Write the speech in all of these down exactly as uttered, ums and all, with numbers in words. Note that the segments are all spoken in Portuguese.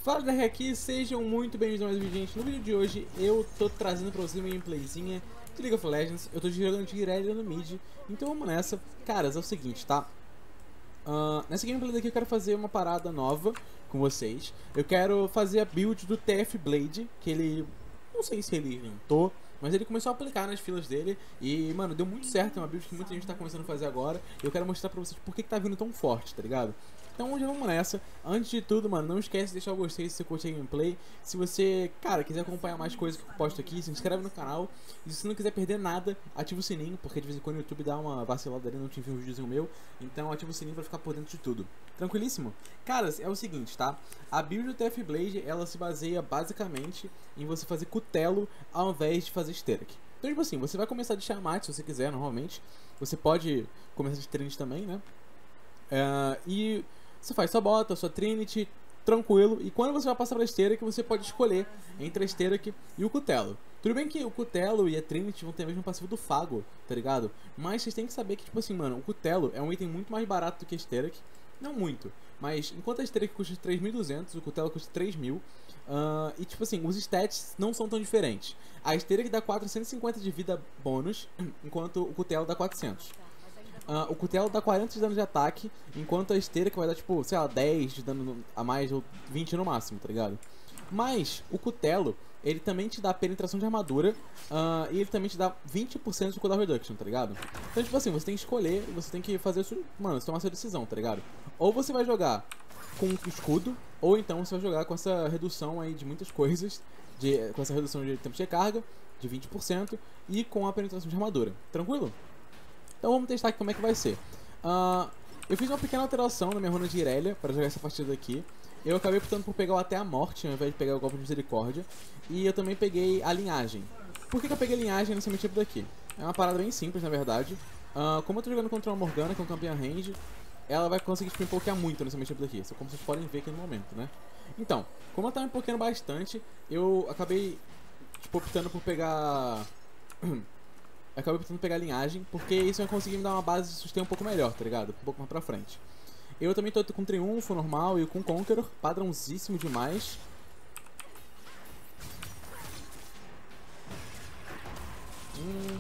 Fala galera, aqui, sejam muito bem-vindos a mais um vídeo, gente. No vídeo de hoje eu tô trazendo pra vocês uma gameplayzinha de League of Legends. Eu tô jogando de Irelia no mid, então vamos nessa. Caras, é o seguinte, tá? Uh, nessa gameplay daqui eu quero fazer uma parada nova com vocês. Eu quero fazer a build do T F Blade, que ele... não sei se ele inventou, mas ele começou a aplicar nas filas dele e, mano, deu muito certo. É uma build que muita gente tá começando a fazer agora. E eu quero mostrar pra vocês por que que tá vindo tão forte, tá ligado? Então já vamos nessa. Antes de tudo, mano, não esquece de deixar o gostei se você curte a gameplay. Se você, cara, quiser acompanhar mais coisas que eu posto aqui, se inscreve no canal. E se você não quiser perder nada, ativa o sininho, porque de vez em quando o YouTube dá uma vacilada ali, não te envia um videozinho meu. Então ativa o sininho pra ficar por dentro de tudo. Tranquilíssimo? Caras, é o seguinte, tá? A build do T F Blade, ela se baseia basicamente em você fazer cutelo ao invés de fazer Sterak. Então, tipo assim, você vai começar de Tiamat se você quiser, normalmente. Você pode começar de Trinity também, né? Uh, e você faz sua bota, sua Trinity, tranquilo. E quando você vai passar pra Sterak, você pode escolher entre a Sterak e o cutelo. Tudo bem que o cutelo e a Trinity vão ter o mesmo passivo do Fago, tá ligado? Mas vocês têm que saber que, tipo assim, mano, o cutelo é um item muito mais barato do que a Sterak. Não muito, mas enquanto a Sterak custa três mil e duzentos, o cutelo custa três mil. Uh, e tipo assim, os stats não são tão diferentes. A Sterak dá quatrocentos e cinquenta de vida bônus, enquanto o cutelo dá quatrocentos. Uh, o cutelo dá quarenta de dano de ataque, enquanto a Sterak vai dar tipo, sei lá, dez de dano a mais ou vinte no máximo, tá ligado? Mas o cutelo, ele também te dá penetração de armadura, uh, e ele também te dá vinte por cento de cooldown reduction, tá ligado? Então tipo assim, você tem que escolher, você tem que fazer isso, mano, você tomar essa decisão, tá ligado? Ou você vai jogar com escudo, ou então você vai jogar com essa redução aí de muitas coisas, de, com essa redução de tempo de recarga, de vinte por cento, e com a penetração de armadura, tranquilo? Então vamos testar aqui como é que vai ser. Uh, eu fiz uma pequena alteração na minha runa de Irelia para jogar essa partida aqui. Eu acabei optando por pegar o Até a Morte ao invés de pegar o Golpe de Misericórdia. E eu também peguei a Linhagem. Por que que eu peguei a Linhagem nesse matchup daqui? É uma parada bem simples, na verdade. Uh, como eu tô jogando contra uma Morgana, que é um campeão range, ela vai conseguir te pokear muito nesse matchup daqui. Isso é como vocês podem ver aqui no momento, né? Então, como ela tá me pokeando bastante, eu acabei tipo, optando por pegar... Eu acabei tentando pegar a linhagem, porque isso vai conseguir me dar uma base de sustain um pouco melhor, tá ligado? Um pouco mais pra frente. Eu também tô com Triunfo normal e com Conqueror, padrãozíssimo demais. Hum.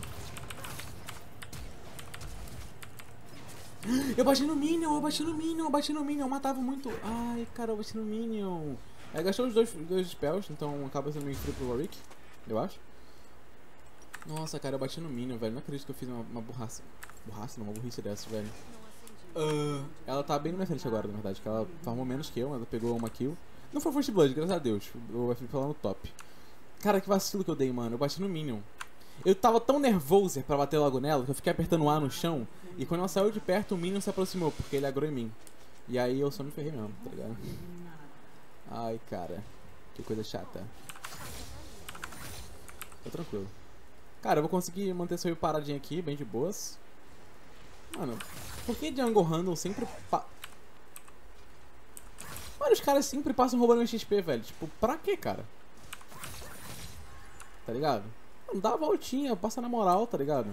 Eu bati no Minion, eu bati no Minion, eu bati no Minion, eu matava muito. Ai, cara, eu bati no Minion. É, gastou os dois, dois spells, então acaba sendo meio free pro Warwick, eu acho. Nossa, cara, eu bati no Minion, velho. Não acredito que eu fiz uma, uma burraça. Burraça? Não, uma burrice dessa, velho. Uh, ela tá bem na minha frente agora, na verdade. Que ela farmou menos que eu, mas ela pegou uma kill. Não foi First Blood, graças a Deus. O F foi lá no top. Cara, que vacilo que eu dei, mano. Eu bati no Minion. Eu tava tão nervoso pra bater logo nela que eu fiquei apertando A no chão. E quando ela saiu de perto, o Minion se aproximou, porque ele agrou em mim. E aí eu só me ferrei mesmo, tá ligado? Ai, cara. Que coisa chata. Tô tranquilo. Cara, eu vou conseguir manter esse wave paradinho aqui, bem de boas. Mano, por que Jungle Random sempre pa... Mano, os caras sempre passam roubando meu X P, velho. Tipo, pra quê, cara? Tá ligado? Mano, dá a voltinha, passa na moral, tá ligado?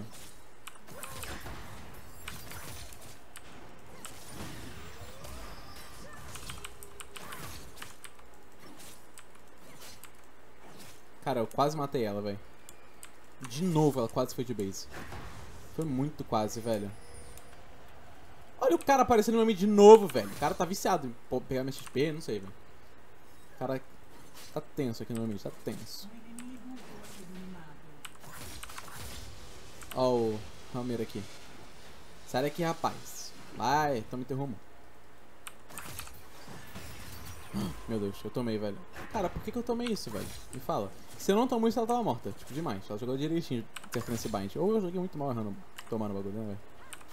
Cara, eu quase matei ela, velho. De novo, ela quase foi de base. Foi muito quase, velho. Olha o cara aparecendo no meu mid de novo, velho. O cara tá viciado em pegar minha X P, não sei, velho. O cara tá tenso aqui no meu mid, tá tenso. Ó o Hammer aqui. Sai daqui, rapaz. Vai, toma teu rumo. Meu Deus, eu tomei, velho. Cara, por que que eu tomei isso, velho? Me fala. Se eu não tomou isso, ela tava morta. Tipo, demais. Ela jogou direitinho acertando esse bind. Ou eu joguei muito mal errando, tomando o bagulho, né, velho?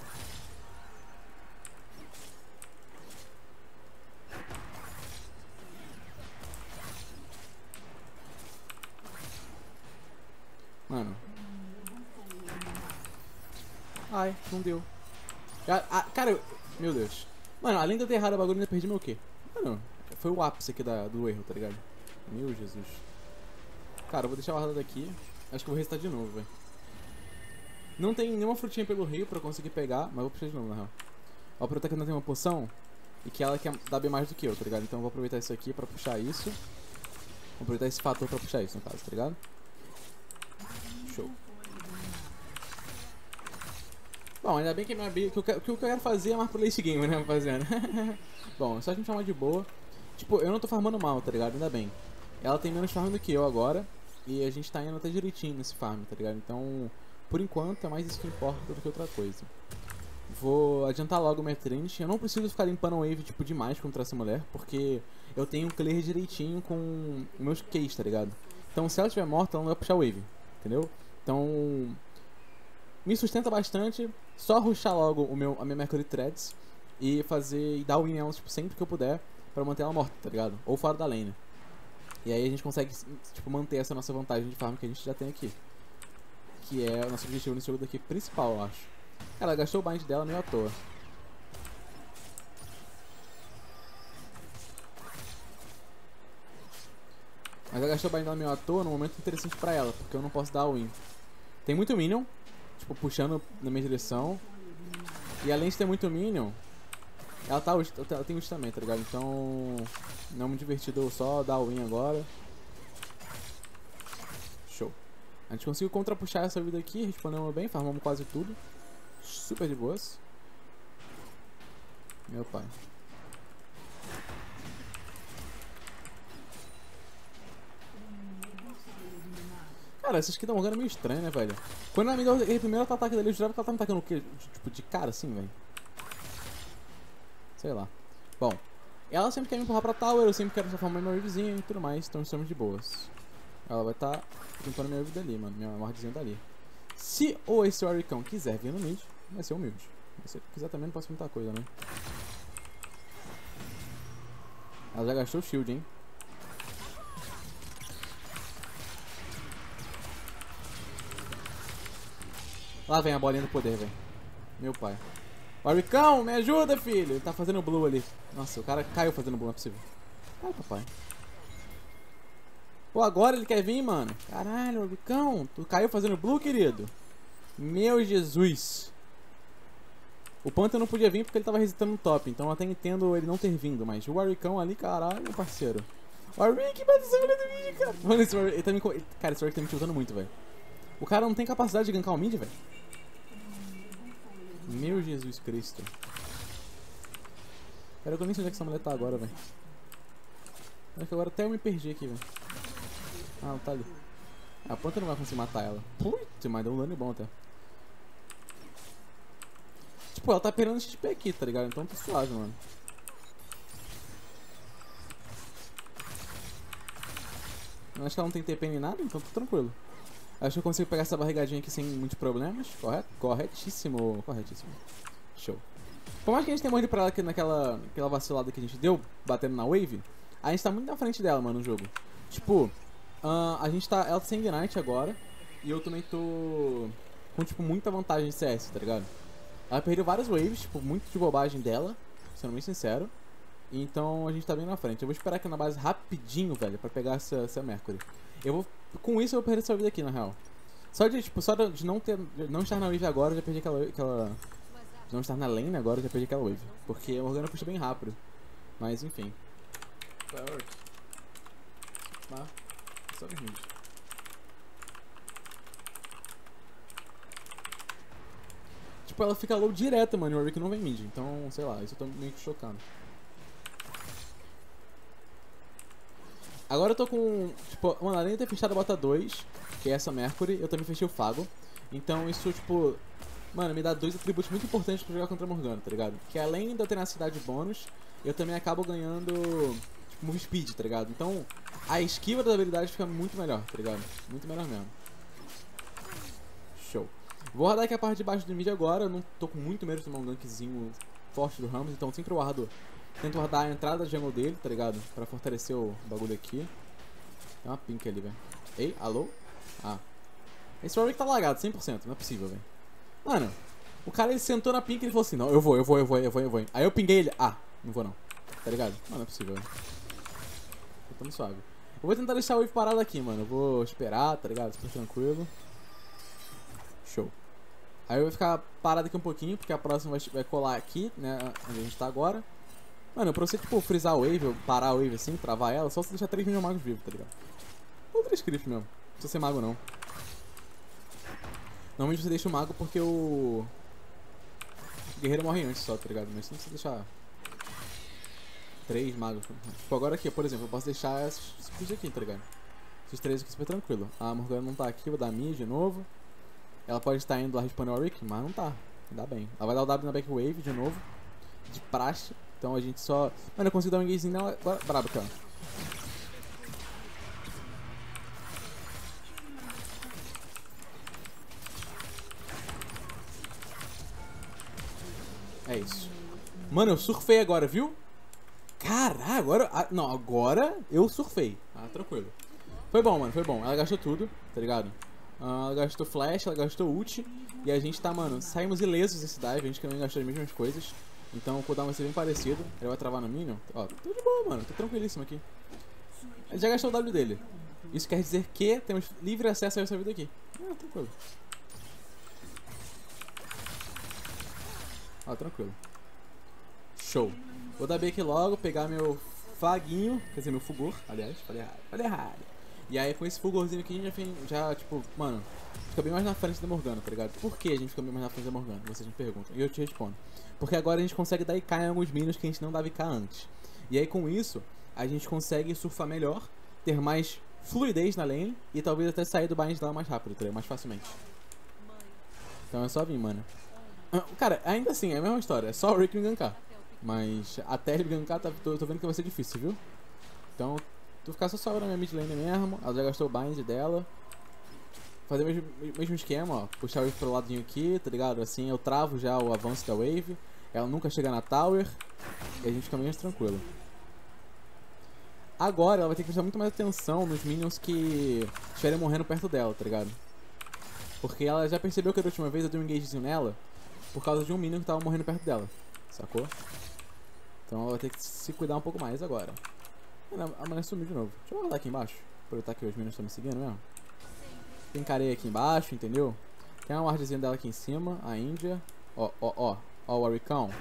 Mano. Ai, não deu. Ah, cara, eu... meu Deus. Mano, além de eu ter errado o bagulho, eu ainda perdi meu quê? Mano, foi o ápice aqui da, do erro, tá ligado? Meu Jesus. Cara, eu vou deixar o guardado aqui. Acho que eu vou restar de novo, velho. Não tem nenhuma frutinha pelo rio pra eu conseguir pegar, mas eu vou precisar de novo, na real. Ó, pra eu que não tem uma poção. e que ela quer dar bem mais do que eu, tá ligado? Então eu vou aproveitar isso aqui pra puxar isso. Vou aproveitar esse fator pra puxar isso, no caso, tá ligado? Show. Bom, ainda bem que a minha build, que o que eu quero fazer é mais pro late game, né, rapaziada? Bom, é só a gente chamar de boa. Tipo, eu não tô farmando mal, tá ligado? Ainda bem. Ela tem menos farm do que eu agora. E a gente tá indo até direitinho nesse farm, tá ligado? Então, por enquanto, é mais isso que importa do que outra coisa. Vou adiantar logo o minha Trinity. Eu não preciso ficar limpando a wave, tipo, demais contra essa mulher. Porque eu tenho um clear direitinho com os meus keys, tá ligado? Então, se ela estiver morta, ela não vai puxar a wave, entendeu? Então, me sustenta bastante. Só rushar logo o meu, a minha Mercury Threads. E fazer, e dar win nela, tipo, sempre que eu puder. Pra manter ela morta, tá ligado? Ou fora da lane. E aí a gente consegue, tipo, manter essa nossa vantagem de farm que a gente já tem aqui. Que é o nosso objetivo nesse jogo daqui principal, eu acho. Ela gastou o bind dela meio à toa. Mas ela gastou o bind dela meio à toa num momento interessante pra ela, porque eu não posso dar a win. Tem muito minion, tipo, puxando na minha direção. E além de ter muito minion, ela, tá, ela tem ult também, tá ligado? Então, não é muito divertido eu só dar a win agora. Show. A gente conseguiu contrapuxar essa vida aqui, respondemos bem, farmamos quase tudo. Super de boas. Meu pai. Cara, essa aqui tá morgando meio estranho, né, velho? Quando ela me deu aquele primeiro ataque dali, eu jurava que ela tá me atacando o quê? Tipo, de cara assim, velho. Sei lá. Bom, ela sempre quer me empurrar pra tower, eu sempre quero só farmar minha wavezinha e tudo mais, então estamos de boas. Ela vai estar tá limpando minha wave dali, mano. Minha wardzinha dali. Se o esse Warwickão quiser vir no mid, vai ser humilde. Se ele quiser também, não posso muita coisa, né? Ela já gastou o shield, hein? Lá vem a bolinha do poder, velho. Meu pai. Warwickão, me ajuda, filho! Ele tá fazendo blue ali. Nossa, o cara caiu fazendo blue, não é possível. Ai, papai. Pô, agora ele quer vir, mano. Caralho, Warwickão, tu caiu fazendo blue, querido? Meu Jesus. O Panther não podia vir porque ele tava resistando no top, então eu até entendo ele não ter vindo, mas o Warwickão ali, caralho, meu parceiro. Warwick, bate essa mulher do vídeo, cara. Mano, esse Warwick, ele tá me... Cara, esse Warwick tá me tiltando muito, velho. O cara não tem capacidade de gankar o mid, velho. Meu Jesus Cristo. Cara, eu nem sei onde é que essa mulher tá agora, velho. Acho que agora até eu me perdi aqui, velho. Ah, ela tá ali. A Panther não vai conseguir matar ela. Putz, mas deu um dano bom até. Tipo, ela tá perdendo X P aqui, tá ligado? Então tá suave, mano. Eu acho que ela não tem T P nem nada, então tá tranquilo. Acho que eu consigo pegar essa barrigadinha aqui sem muitos problemas. Correto? Corretíssimo. Corretíssimo. Show. Por mais que a gente tenha morrido pra ela aqui naquela, naquela vacilada que a gente deu, batendo na wave, a gente tá muito na frente dela, mano, no jogo. Tipo, uh, a gente tá... Ela tá sem Ignite agora. E eu também tô com, tipo, muita vantagem de C S, tá ligado? Ela perdeu várias waves, tipo, muito de bobagem dela, sendo bem sincero. Então a gente tá bem na frente. Eu vou esperar aqui na base rapidinho, velho, pra pegar essa, essa Mercury. Eu vou... Com isso eu vou perder essa vida aqui, na real. Só de, tipo, só de não ter... De não estar na wave agora, eu já perdi aquela... aquela... De não estar na lane agora, eu já perdi aquela wave. Porque a Morgana puxa bem rápido. Mas, enfim. Fireworks. Ah, só os mid. Tipo, ela fica low direto, mano, e o Warwick não vem mid. Então, sei lá, isso eu tô meio que chocando. Agora eu tô com... Tipo, mano, além de ter fechado a bota dois, que é essa Mercury, eu também fechei o Fago. Então isso, tipo... Mano, me dá dois atributos muito importantes pra jogar contra a Morgana, tá ligado? Que além da tenacidade bônus, eu também acabo ganhando... Tipo, move speed, tá ligado? Então, a esquiva da habilidade fica muito melhor, tá ligado? Muito melhor mesmo. Show. Vou rodar aqui a parte de baixo do mid agora. Eu não tô com muito medo de tomar um gankzinho forte do Ramos, então sempre eu guardo... Tento guardar a entrada da jungle dele, tá ligado? Pra fortalecer o bagulho aqui. Tem uma pink ali, velho. Ei, alô? Ah. Esse Warwick tá lagado, cem por cento. Não é possível, velho. Mano, o cara ele sentou na pink e ele falou assim: não, eu vou, eu vou, eu vou, eu vou, eu vou. Aí eu pinguei ele. Ah, não vou não. Tá ligado? Mano, não é possível, velho. Tô tão suave. Eu vou tentar deixar o wave parado aqui, mano. Eu vou esperar, tá ligado? Super tranquilo. Show. Aí eu vou ficar parado aqui um pouquinho, porque a próxima vai, vai colar aqui, né? Onde a gente tá agora. Mano, pra você, tipo, frisar a wave, ou parar a wave assim, travar ela, só você deixar três minions magos vivos, tá ligado? Ou três creeps mesmo. Não precisa ser mago, não. Normalmente você deixa o mago porque o... o guerreiro morre antes só, tá ligado? Mas você não precisa deixar... três magos. Tipo, agora aqui, por exemplo, eu posso deixar esses, esses aqui, tá ligado? Esses três aqui super tranquilo. A Morgana não tá aqui, vou dar mid de novo. Ela pode estar indo lá responder o Rick, mas não tá. Ainda bem. Ela vai dar o W na backwave de novo. De praxe. Então a gente só... Mano, eu consigo dar um engagezinho nela. Agora, brabo aqui, ó. É isso. Mano, eu surfei agora, viu? Caralho, agora... Ah, não, agora eu surfei. Ah, tranquilo. Foi bom, mano, foi bom. Ela gastou tudo, tá ligado? Uh, ela gastou flash, ela gastou ult. E a gente tá, mano, saímos ilesos desse dive. A gente também gastou as mesmas coisas. Então o cooldown vai ser bem parecido. Ele vai travar no minion. Ó, tô de boa, mano. Tô tranquilíssimo aqui. Ele já gastou o W dele. Isso quer dizer que temos livre acesso a essa vida aqui. Ah, tranquilo. Ó, tranquilo. Show. Vou dar B aqui logo, pegar meu faguinho. Quer dizer, meu fulgor. Aliás, falei errado. Falei errado. E aí com esse fulgorzinho aqui a gente já, já, tipo, mano, fica bem mais na frente da Morgana, tá ligado? Por que a gente fica bem mais na frente da Morgana? Vocês me perguntam. E eu te respondo. Porque agora a gente consegue dar I K em alguns minions que a gente não dava I K antes. E aí com isso, a gente consegue surfar melhor, ter mais fluidez na lane e talvez até sair do bind dela mais rápido, tá ligado? Mais facilmente. Então é só vir, mano. Cara, ainda assim, é a mesma história. É só o Rick me gankar. Mas até ele gankar, tá, tô, tô vendo que vai ser difícil, viu? Então... tu ficar só sobra na minha mid lane mesmo. Ela já gastou o bind dela. Fazer o mesmo, mesmo esquema, ó. Puxar o wave pro ladinho aqui, tá ligado? Assim eu travo já o avanço da wave. Ela nunca chega na tower. E a gente fica mais tranquilo. Agora ela vai ter que prestar muito mais atenção nos minions que estiverem morrendo perto dela, tá ligado? Porque ela já percebeu que da última vez eu dei um engagezinho nela por causa de um minion que tava morrendo perto dela. Sacou? Então ela vai ter que se cuidar um pouco mais agora. A mulher sumiu de novo. Deixa eu rodar aqui embaixo. Aproveitar que os meninos estão me seguindo mesmo. Tem careia aqui embaixo, entendeu? Tem uma wardzinha dela aqui em cima, a Índia. Ó, ó, ó. Ó o Warwickão.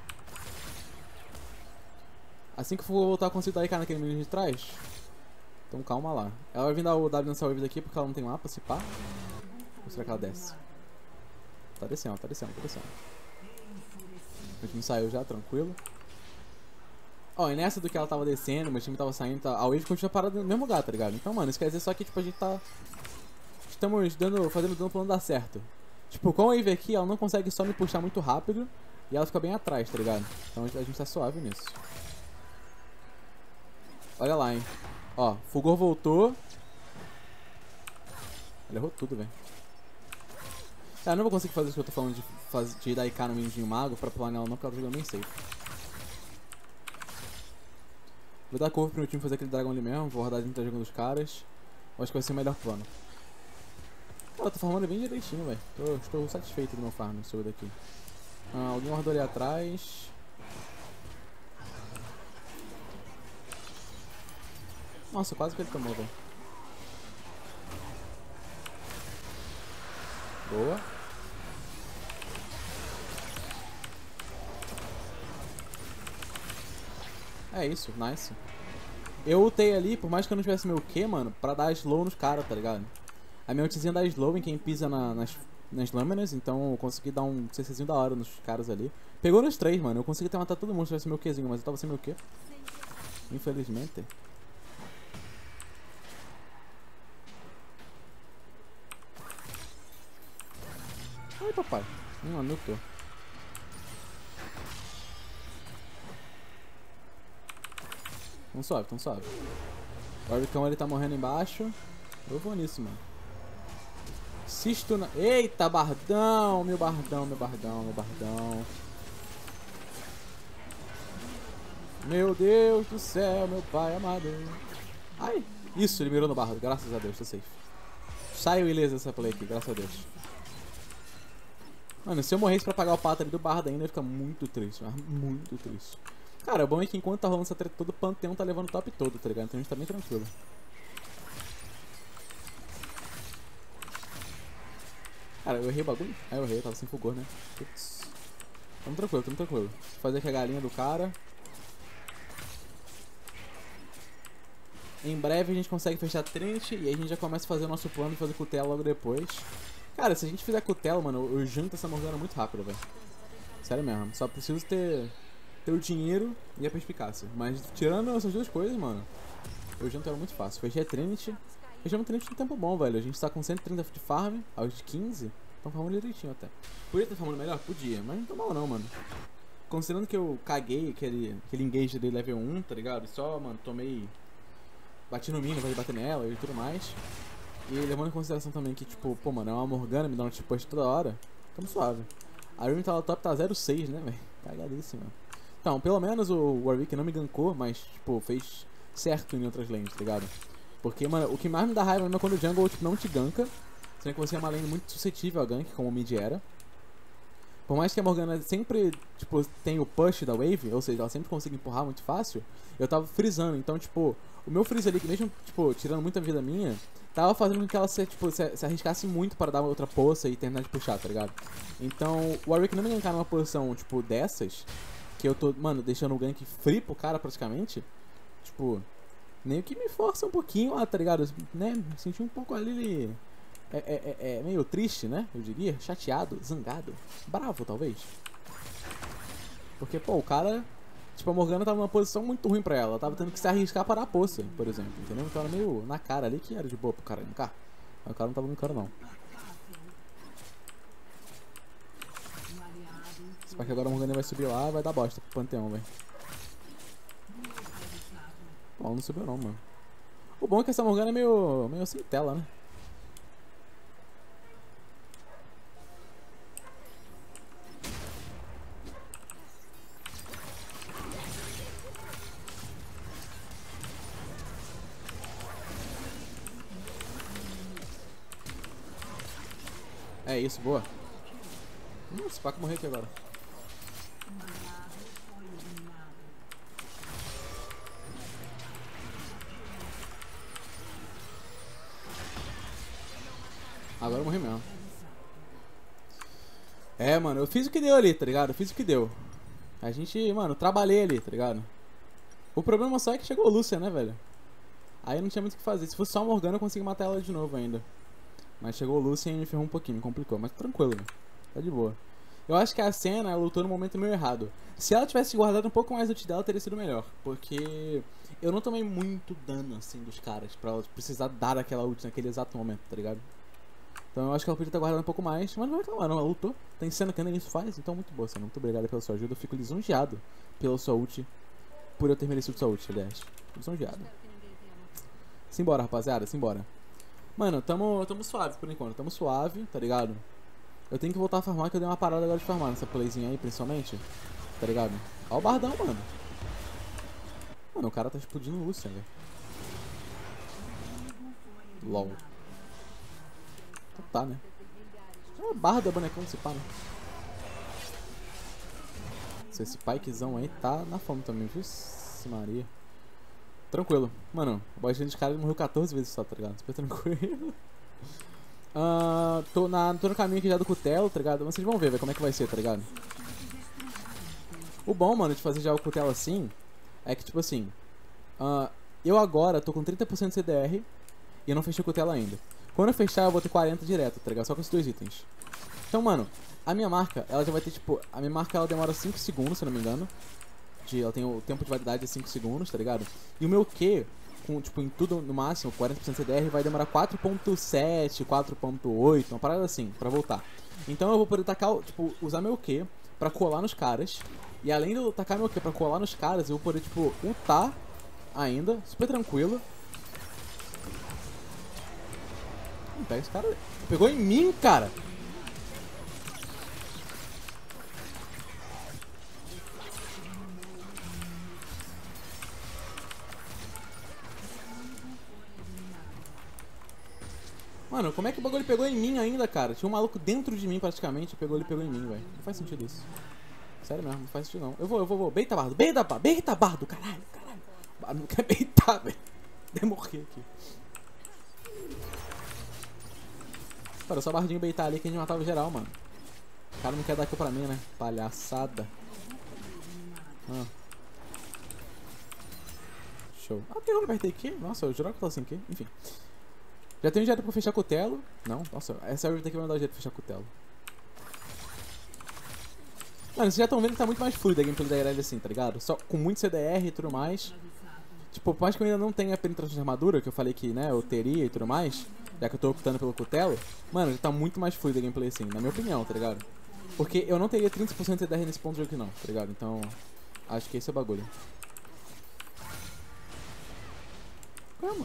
Assim que eu for voltar, eu consigo dar I K naquele menino de trás. Então calma lá. Ela vai vir dar o W nessa wave daqui porque ela não tem mapa, se pá. Ou será que ela desce? Tá descendo, tá descendo, tá descendo. O time saiu já, tranquilo. Ó, oh, e nessa do que ela tava descendo, meu time tava saindo, tá, a wave continua parada no mesmo lugar, tá ligado? Então, mano, isso quer dizer só que, tipo, a gente tá... estamos dando, fazendo dano pro não dar certo. Tipo, com a wave aqui, ela não consegue só me puxar muito rápido e ela fica bem atrás, tá ligado? Então a gente tá suave nisso. Olha lá, hein. Ó, Fulgor voltou. Ele errou tudo, velho. Ah, eu não vou conseguir fazer isso que eu tô falando de, faz, de dar I K no mindinho mago pra pular nela não, porque ela tá jogando bem safe. Vou dar curva pro meu time fazer aquele dragão ali mesmo, vou rodar dentro jogando os caras. Eu acho que vai ser o melhor plano. Ela tá farmando bem direitinho, velho. Estou satisfeito do meu farm nesse jogo daqui. Ah, alguém guardou ali atrás. Nossa, quase que ele tomou, velho. Boa. É isso, nice. Eu ultei ali, por mais que eu não tivesse meu Q, mano, pra dar slow nos caras, tá ligado? A minha ultizinha dá slow em quem pisa na, nas, nas lâminas, então eu consegui dar um CCzinho da hora nos caras ali. Pegou nos três, mano, eu consegui ter matado todo mundo se tivesse meu Qzinho, mas eu tava sem meu Q. Infelizmente. Ai, papai. Hum, anotou. Tão suave, tão suave. O Warwickão ele tá morrendo embaixo. Eu vou nisso, mano. Cisto na... Eita, bardão! Meu bardão, meu bardão, meu bardão. Meu Deus do céu, meu pai amado. Ai, isso, ele mirou no bardo. Graças a Deus, tô safe. Saiu ileso dessa play aqui, graças a Deus. Mano, se eu morresse pra pagar o pato ali do bardo ainda, ia ficar muito triste, mas muito triste. Cara, o bom é que enquanto tá rolando essa treta todo, o Panteão tá levando o top todo, tá ligado? Então a gente tá bem tranquilo. Cara, eu errei o bagulho? Ah, eu errei, eu tava sem fulgor, né? Putz. Tamo tranquilo, tamo tranquilo. Vou fazer aqui a galinha do cara. Em breve a gente consegue fechar Trinity e aí a gente já começa a fazer o nosso plano de fazer Cutela logo depois. Cara, se a gente fizer Cutela, mano, eu junto essa Morgana muito rápido, velho. Sério mesmo, só preciso ter, ter o dinheiro e a perspicácia. Mas tirando essas duas coisas, mano, eu junto ela muito fácil. Fechei a Trinity. Fechamos Trinity no tempo bom, velho. A gente tá com cento e trinta de farm, aos quinze. Então farmando direitinho até. Podia ter farmando melhor? Podia, mas não tá mal não, mano. Considerando que eu caguei aquele, aquele engage dele level um, tá ligado? Só, mano, tomei... Bati no minion, vai bater nela e tudo mais. E levando em consideração também que, tipo, pô, mano, é uma Morgana me dá um tipo toda hora. Tamo suave. A Riven tá lá top, tá zero seis, né, velho? Cagadíssima. Então, pelo menos o Warwick não me gankou, mas, tipo, fez certo em outras lanes, tá ligado? Porque, mano, o que mais me dá raiva é quando o jungle, tipo, não te ganka. Sendo que você é uma lane muito suscetível a gank, como o mid era. Por mais que a Morgana sempre, tipo, tenha o push da wave, ou seja, ela sempre consiga empurrar muito fácil, eu tava freezando. Então, tipo, o meu freeze ali, que mesmo, tipo, tirando muita vida minha, tava fazendo com que ela se, tipo, se, se arriscasse muito para dar outra poça e terminar de puxar, tá ligado? Então, o Warwick não me gankar numa posição, tipo, dessas, que eu tô, mano, deixando o gank free pro cara praticamente, tipo, meio que me força um pouquinho lá, tá ligado? Né? Me senti um pouco ali... É, é, é, é meio triste, né? Eu diria. Chateado, zangado, bravo, talvez. Porque, pô, o cara... Tipo, a Morgana tava numa posição muito ruim pra ela. Ela tava tendo que se arriscar para a poça, por exemplo. Entendeu? Então era meio na cara ali que era de boa pro cara brincar. Mas o cara não tava brincando, não. Só que agora a Morgana vai subir lá e vai dar bosta pro Panteão, velho. Pô, ela não subiu não, mano. O bom é que essa Morgana é meio, meio sem tela, né? É isso, boa. Hum, esse Paco morreu aqui agora. Agora eu morri mesmo. É, mano, eu fiz o que deu ali, tá ligado? Eu fiz o que deu. A gente, mano, trabalhei ali, tá ligado? O problema só é que chegou o Lucian, né, velho? Aí não tinha muito o que fazer. Se fosse só a Morgana, eu consegui matar ela de novo ainda. Mas chegou o Lucian e me ferrou um pouquinho, me complicou. Mas tranquilo, velho. Tá de boa. Eu acho que a Senna, ela lutou no momento meio errado. Se ela tivesse guardado um pouco mais do ult dela, teria sido melhor. Porque eu não tomei muito dano, assim, dos caras. Pra ela precisar dar aquela ult naquele exato momento, tá ligado? Então eu acho que ela podia ter guardado um pouco mais. Mas não vai reclamar, não. Ela lutou. Tem cena que nem isso faz. Então muito boa, Senna. Muito obrigado pela sua ajuda. Eu fico lisonjeado pela sua ult. Por eu ter merecido sua ult, aliás. Lisonjeado. Simbora, rapaziada. Simbora. Mano, tamo, tamo suave por enquanto. Tamo suave, tá ligado? Eu tenho que voltar a farmar, que eu dei uma parada agora de farmar nessa playzinha aí, principalmente. Tá ligado? Ó o bardão, mano. Mano, o cara tá explodindo o Lucian, velho. LOL. Então tá, né? É uma barra da bonecão se pá, né? Esse pikezão aí tá na fome também, viu? Maria. Tranquilo. Mano, o boy de cara morreu quatorze vezes só, tá ligado? Super tranquilo. Uh, tô, na, tô no caminho aqui já do Cutelo, tá ligado? Mas vocês vão ver, véio, como é que vai ser, tá ligado? O bom, mano, de fazer já o Cutelo assim é que, tipo assim, uh, eu agora tô com trinta por cento de C D R e eu não fechei o Cutelo ainda. Quando eu fechar, eu vou ter quarenta direto, tá ligado? Só com esses dois itens. Então, mano, a minha marca, ela já vai ter, tipo, a minha marca ela demora cinco segundos, se eu não me engano. De, ela tem o tempo de validade de cinco segundos, tá ligado? E o meu Q, com, tipo, em tudo no máximo, quarenta por cento de C D R, vai demorar quatro ponto sete, quatro ponto oito, uma parada assim, pra voltar. Então eu vou poder tacar, tipo, usar meu Q pra colar nos caras. E além de eu tacar meu Q pra colar nos caras, eu vou poder, tipo, ultar ainda, super tranquilo. Hum, pega esse cara. Pegou em mim, cara! Mano, como é que o bagulho pegou em mim ainda, cara? Tinha um maluco dentro de mim praticamente, pegou ele pegou em mim, velho. Não faz sentido isso. Sério mesmo, não faz sentido não. Eu vou, eu vou, vou. Beita bardo, beita bardo, beita bardo, caralho, caralho. Bardo não quer beitar, velho. Deve morrer aqui. Cara, só o bardinho beitar ali que a gente matava geral, mano. O cara não quer dar aqui pra mim, né? Palhaçada. Ah. show. Ah, tem um apertei aqui? Nossa, eu jurava que tava sem aqui. Enfim. Já tem um jeito pra fechar cutelo. Não, nossa, essa wave daqui vai me dar um jeito pra fechar cutelo. Mano, vocês já estão vendo que tá muito mais fluida a gameplay da Irelia assim, tá ligado? Só com muito C D R e tudo mais. Tipo, por mais que eu ainda não tenha a penetração de armadura, que eu falei que, né, eu teria e tudo mais, já que eu tô optando pelo cutelo, mano, já tá muito mais fluida a gameplay assim, na minha opinião, tá ligado? Porque eu não teria trinta por cento de C D R nesse ponto do jogo aqui não, tá ligado? Então, acho que esse é o bagulho. Calma.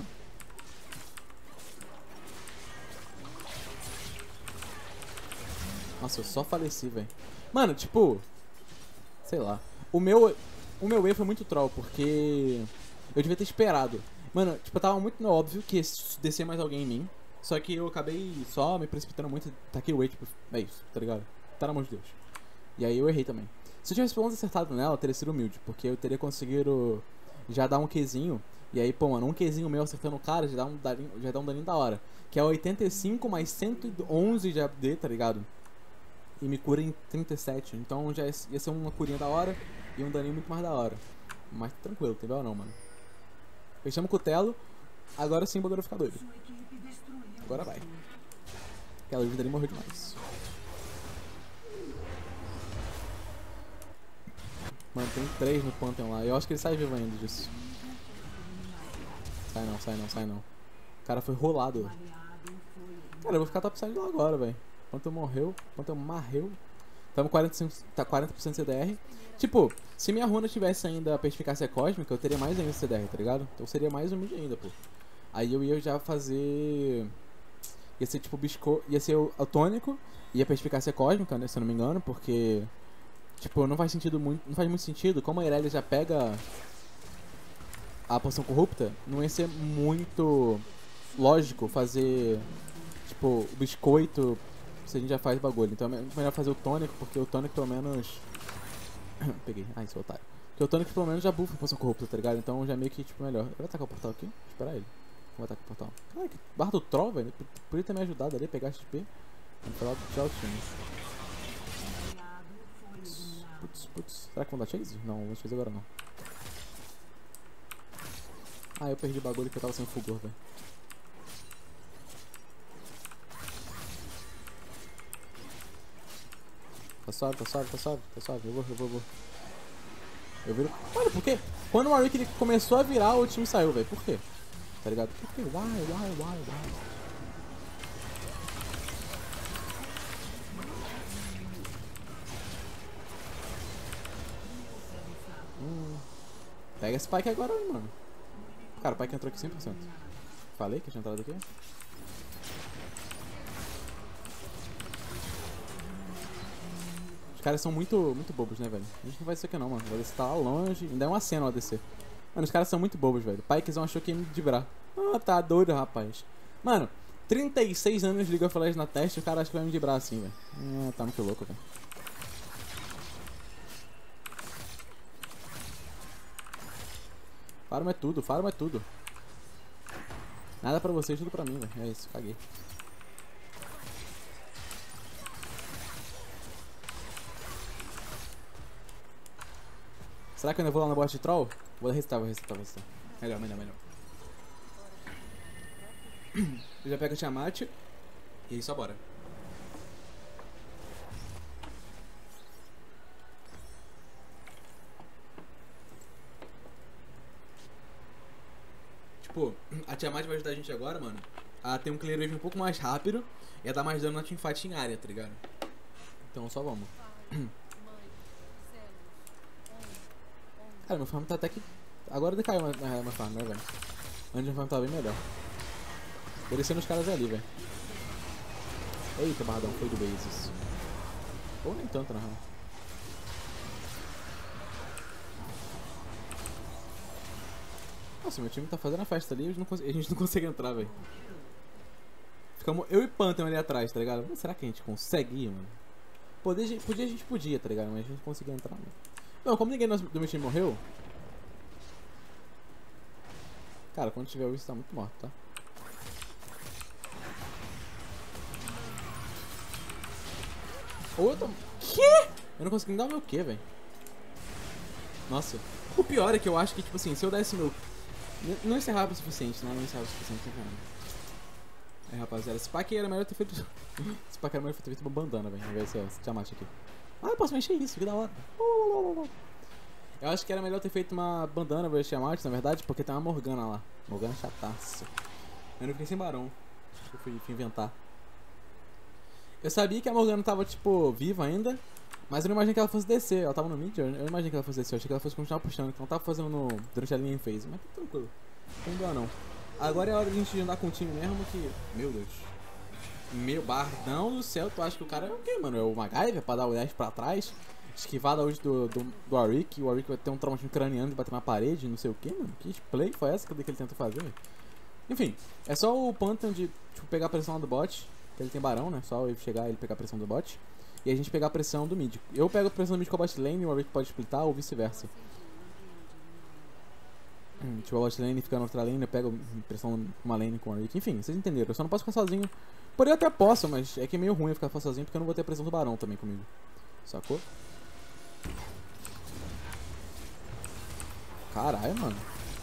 Nossa, eu só faleci, velho. Mano, tipo... Sei lá. O meu... O meu erro foi muito troll, porque... Eu devia ter esperado. Mano, tipo, tava muito no óbvio que ia descer mais alguém em mim. Só que eu acabei só me precipitando muito. Taquei o E, tipo... É isso, tá ligado? Tá na mão de Deus. E aí eu errei também. Se eu tivesse pelo menos acertado nela, eu teria sido humilde. Porque eu teria conseguido... Já dar um Qzinho. E aí, pô, mano, um Qzinho meu acertando o cara já dá um daninho, já dá um daninho da hora. Que é oitenta e cinco mais cento e onze de A D, tá ligado? E me cura em trinta e sete. Então já ia ser uma curinha da hora e um daninho muito mais da hora. Mas tranquilo, entendeu? Não, mano. Fechamos o cutelo. Agora sim o bagulho vai ficar doido. Agora vai. Aquela vida ali morreu demais. Mano, tem três no Pantheon lá. Eu acho que ele sai vivo ainda disso. Sai não, sai não, sai não. O cara foi rolado. Cara, eu vou ficar topside lá agora, velho. Pantheon morreu, Pantheon morreu. Tamo quarenta por cento, tá quarenta por cento C D R. Tipo, se minha runa tivesse ainda a perspicácia cósmica, eu teria mais ainda C D R, tá ligado? Então seria mais um mid ainda, pô. Aí eu ia já fazer... Ia ser tipo bisco... Ia ser o, o tônico e a perspicácia cósmica, né? Se eu não me engano, porque... Tipo, não faz sentido muito... Não faz muito sentido. Como a Irelia já pega... A poção corrupta, não ia ser muito... Lógico fazer... Tipo, o biscoito... Se a gente já faz bagulho. Então é melhor fazer o tônico, porque o tônico pelo menos... Peguei. Ai, seu otário. Porque o tônico pelo menos já buffa a poção corrupta, tá ligado? Então já meio que, tipo, melhor. Eu vou atacar o portal aqui. Vou esperar ele. Vou atacar o portal. Caralho, que barra do troll, velho. Podia ter me ajudado ali a pegar X P. Vamos falar do tchau, time. Putz, putz. Será que vão dar chase? Não, vamos fazer agora não. Ah, eu perdi o bagulho que eu tava sem fulgor, velho. Tá suave, tá suave, tá suave, tá suave. Eu vou, eu vou, eu vou. Eu viro. Mano, por quê? Quando o Warwick ele começou a virar, o time saiu, velho. Por quê? Tá ligado? Por quê? Why, why, why, why? Hum. Pega esse Pyke agora, mano. Cara, o Pyke entrou aqui cem por cento. Falei que tinha entrado aqui? Os caras são muito, muito bobos, né, velho? A gente não vai isso aqui não, mano. O A D C tá lá longe. Ainda é uma cena o A D C. Mano, os caras são muito bobos, velho. O Pykezão achou que ia me dibrar. Ah, tá doido, rapaz. Mano, trinta e seis anos de League of Legends na testa, o cara acha que vai me dibrar assim, velho. Ah, tá muito louco, velho. Farm é tudo, farm é tudo. Nada pra vocês, tudo pra mim, velho. É isso, caguei. Será que eu ainda vou lá no bot de troll? Vou restar, vou restar, vou restar. Melhor, melhor, melhor. Eu já pego a Tiamat e aí só bora. Tipo, a Tiamat vai ajudar a gente agora, mano, a ter um clear wave um pouco mais rápido e a dar mais dano na teamfight em área, tá ligado? Então só vamos. Cara, meu farm tá até que... Agora decaiu na real meu farm, né, velho? Antes meu farm tava bem melhor. Descendo os caras ali, velho. Eita, barradão, foi do bases. Ou nem tanto, na real. Nossa, meu time tá fazendo a festa ali e a gente não, cons a gente não consegue entrar, velho. Ficamos eu e Pantheon ali atrás, tá ligado? Mas será que a gente consegue ir, mano? Poder, podia, a gente podia, tá ligado? Mas a gente não conseguiu entrar, mano. Não, como ninguém do meu time morreu... Cara, quando tiver o isso tá muito morto, tá? Ou eu tô... Quê? Eu não consegui nem dar o meu Q, velho. Nossa. O pior é que eu acho que, tipo assim, se eu desse meu... N não encerrava o suficiente, né? Não encerrava o suficiente, cara. É, rapaziada, esse pack era melhor ter feito. Esse pack era melhor ter feito uma bandana, velho. Vamos ver se esse Tiamat aqui. Ah, eu posso mexer isso, que da hora. Eu acho que era melhor ter feito uma bandana versus Tiamat, na verdade, porque tem uma Morgana lá. Morgana chataça. Eu não fiquei sem barão. Eu fui, fui inventar. Eu sabia que a Morgana tava, tipo, viva ainda. Mas eu não imaginei que ela fosse descer. Ela tava no mid, eu não imaginei que ela fosse descer. Eu achei que ela fosse continuar puxando. Então ela tava fazendo no, durante a linha em phase. Mas tá tranquilo. Não dá não. Agora é hora de a gente andar com o time mesmo que... Meu Deus. Meu bardão do céu. Tu acha que o cara é o quê, mano? É o MacGyver pra dar o dash pra trás? Esquivar da ult do, do, do Warwick. O Warwick vai ter um traumatismo craniano de bater na parede. Não sei o quê, mano. Que play foi essa que ele tenta fazer? Enfim. É só o Pantheon de tipo, pegar a pressão do bot. Que ele tem barão, né? Só ele chegar e ele pegar a pressão do bot. E a gente pegar a pressão do mid. Eu pego a pressão do mid com a bot lane e o Warwick pode splitar ou vice-versa. Hum, tipo, a bot lane fica na outra lane, eu pego pressão uma lane com o Warwick. Enfim, vocês entenderam. Eu só não posso ficar sozinho. Porém, eu até posso, mas é que é meio ruim eu ficar sozinho porque eu não vou ter a pressão do barão também comigo. Sacou? Caralho, mano.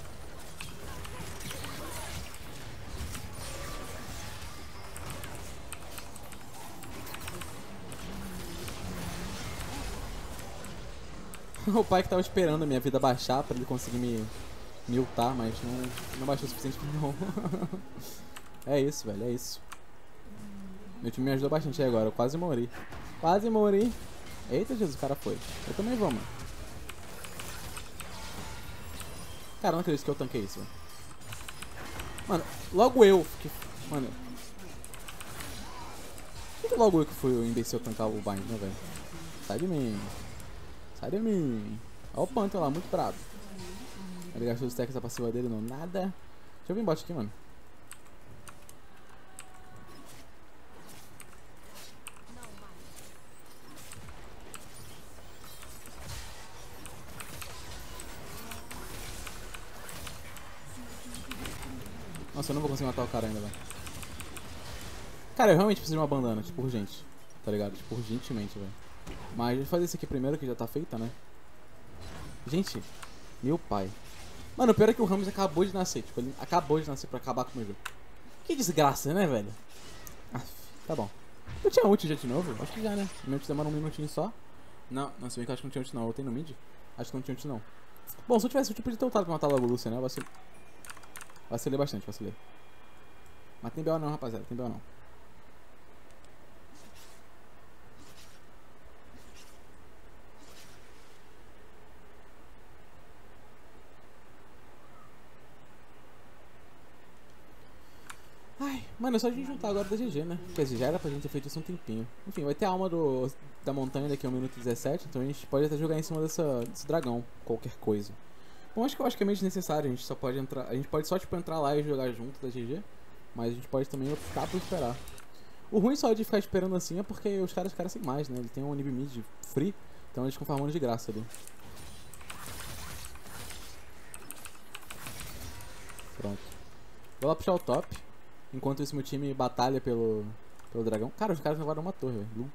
O pai que tava esperando a minha vida baixar pra ele conseguir me, me ultar, mas não, não baixou o suficiente pra não. É isso, velho, é isso. Meu time me ajudou bastante aí agora, eu quase morri. Quase morri. Eita, Jesus, o cara foi. Eu também vou, mano. Cara, não acredito que eu tanquei isso, velho. Mano, logo eu que... Mano... Por que logo eu que fui o imbecil tancar o bind, né, velho? Sai de mim. Sai de mim. Olha o Pantheon lá, muito brabo. Ele gastou os stacks da passiva dele, não. Nada. Deixa eu vir bot aqui, mano. Nossa, eu não vou conseguir matar o cara ainda, velho. Cara, eu realmente preciso de uma bandana, tipo, urgente. Tá ligado? Tipo, urgentemente, velho. Mas deixa eu fazer isso aqui primeiro, que já tá feita, né? Gente, meu pai. Mano, o pior é que o Ramos acabou de nascer. Tipo, ele acabou de nascer pra acabar com o meu jogo. Que desgraça, né, velho? Ah, tá bom. Eu tinha ult já de novo? Acho que já, né? O meu ult demora um minutinho só. Não, não, se bem que eu acho que não tinha ult não. Eu tenho no mid? Acho que não tinha ult não. Bom, se eu tivesse ult, eu podia ter ultado pra matar logo o Lucian, né? Eu vacilei. Vacilei bastante, vacilei. Mas tem B O não, rapaziada. Tem B O não. Ai, mano, é só a gente juntar agora da G G, né? Quer dizer, já era pra gente ter feito isso um tempinho. Enfim, vai ter a alma do, da montanha daqui a um minuto e dezessete, então a gente pode até jogar em cima dessa, desse dragão, qualquer coisa. Bom, acho que eu acho que é meio desnecessário, a gente só pode entrar. A gente pode só tipo entrar lá e jogar junto da G G. Mas a gente pode também optar por esperar. O ruim só de ficar esperando assim é porque os caras caras sem mais, né? Ele tem um nível mid free, então eles ficam farmando de graça ali. Pronto. Vou lá puxar o top. Enquanto isso meu time batalha pelo, pelo dragão. Cara, os caras levaram uma torre, velho.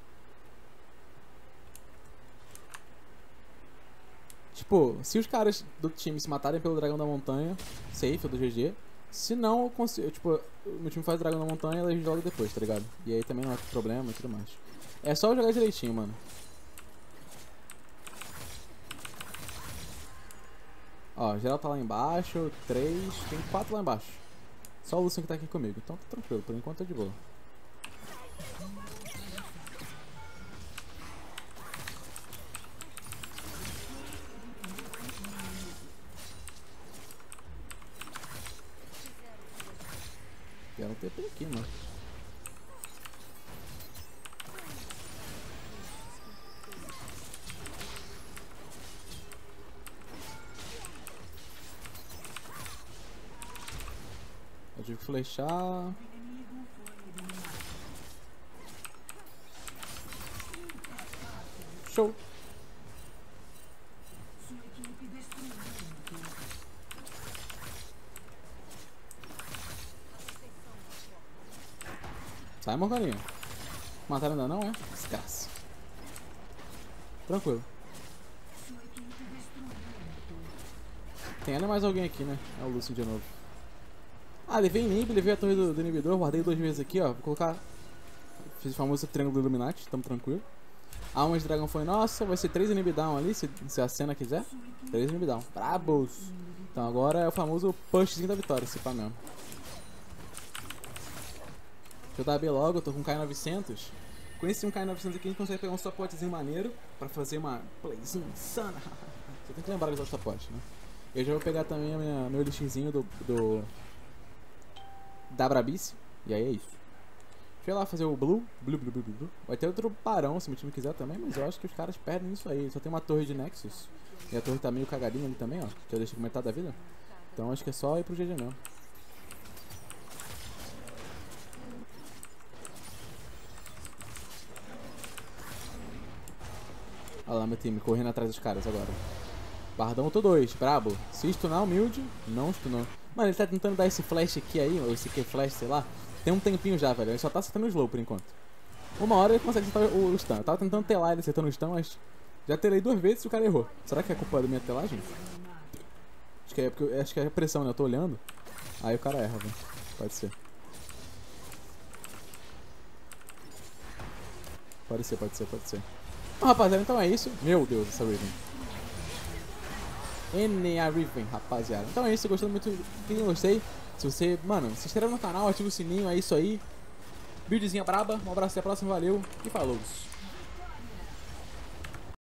Tipo, se os caras do time se matarem pelo dragão da montanha, safe do G G. Se não, eu consigo. Tipo, o meu time faz o dragão da montanha e eles jogam depois, tá ligado? E aí também não é problema e tudo mais. É só jogar direitinho, mano. Ó, geral tá lá embaixo. Três. Tem quatro lá embaixo. Só o Lucian que tá aqui comigo, então tá tranquilo, por enquanto tá de boa. Quero um T P aqui, mano. Eu tive que flechar. Show. Sai, Morganinha. Mataram ainda não, é? Desgraça. Tranquilo. Tem ainda mais alguém aqui, né? É o Lucian de novo. Ah, levei inib, levei a torre do, do inibidor, guardei duas vezes aqui, ó. Vou colocar... Fiz o famoso triângulo do Illuminati, tamo tranquilo. Alma de dragão foi nossa, vai ser três inibdown ali, se, se a cena quiser. três inibdown, brabos. Então agora é o famoso pushzinho da vitória, se pá mesmo. Deixa eu dar B logo, eu tô com um K novecentos. Com esse um K novecentos aqui a gente consegue pegar um supportzinho maneiro pra fazer uma playzinha insana. Você tem que lembrar de usar o suporte, né? Eu já vou pegar também a minha, meu elixirzinho do, do... da Brabice. E aí é isso. Deixa eu ir lá fazer o blue. Blue, blue, blue, blue. Vai ter outro barão se meu time quiser também, mas eu acho que os caras perdem isso aí. Só tem uma torre de Nexus. E a torre tá meio cagadinha ali também, ó. Já deixa com metade da vida. Então acho que é só ir pro G G mesmo. Olha lá meu time correndo atrás dos caras agora. Bardão tô dois, brabo. Se stunar humilde, não stunou. Mano, ele tá tentando dar esse flash aqui aí, ou esse que flash, sei lá. Tem um tempinho já, velho. Ele só tá acertando o slow por enquanto. Uma hora ele consegue acertar o, o stun. Eu tava tentando telar ele acertando o stun, mas já telei duas vezes e o cara errou. Será que é culpa da minha telagem? Acho que é porque eu, acho que é a pressão, né? Eu tô olhando. Aí o cara erra, velho. Pode ser. Pode ser, pode ser, pode ser. Bom, rapaziada, então é isso. Meu Deus, essa Riven. N A Riven, rapaziada. Então é isso, gostando muito. Quem gostei. Se você, mano, se inscreve no canal, ativa o sininho, é isso aí. Buildzinha braba. Um abraço, até a próxima, valeu e falou.